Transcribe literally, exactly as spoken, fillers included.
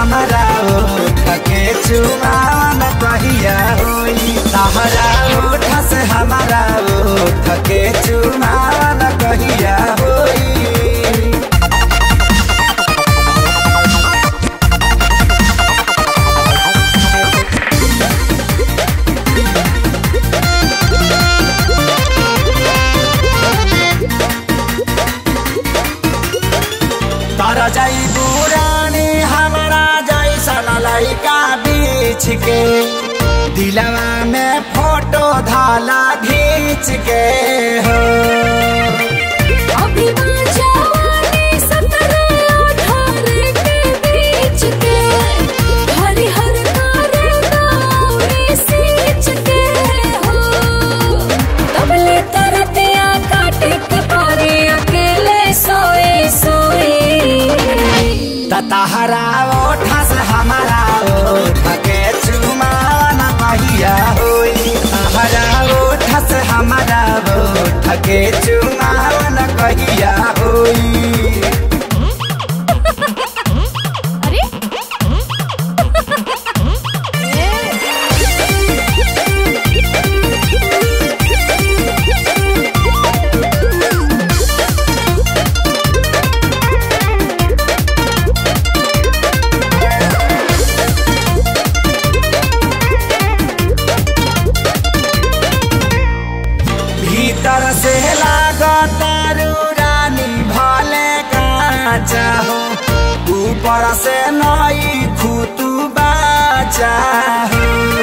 हमारा ओठ के चुमावन कहिया होई। तहरा ओठ से हमारा ओठ के चुमावन कहिया होई। तारा जाई पुरानी हमारा जैसा लइका बीच के दिलवा में फोटो धाला खींच के हो। अभी जवानी सत्रह अठारह के बीच के हरी हर तारे दावरी सींच के हो। तबले तरतिया काटे के पारे अकेले सोए सोए। तहरा ओठ से हमारा ओठ के चुमावन कहिया होई। तहरा ओठ से हमारा ओठ के चुमावन कहिया होई। भीतर से लागतारू रानी भले काचा हो, ऊपर से नई खुतू बाचा हो।